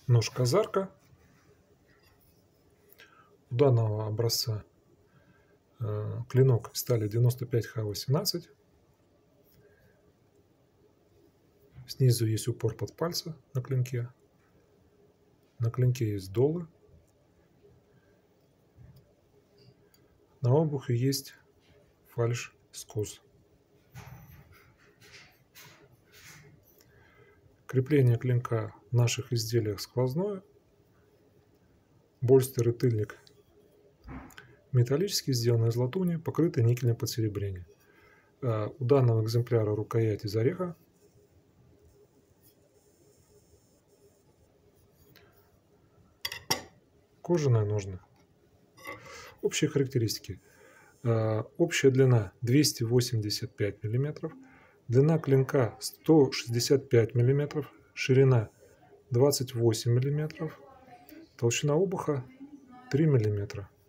Нож-казарка. У данного образца клинок стали 95Х18. Снизу есть упор под пальцы на клинке. На клинке есть долы. На обухе есть фальш-скос. Крепление клинка в наших изделиях сквозное. Больстер и тыльник металлические, сделаны из латуни, покрыты никелем подсеребрения. У данного экземпляра рукоять из ореха. Кожаные ножны. Общие характеристики. Общая длина 285 мм, длина клинка 165 мм, ширина 28 мм, толщина обуха 3 мм.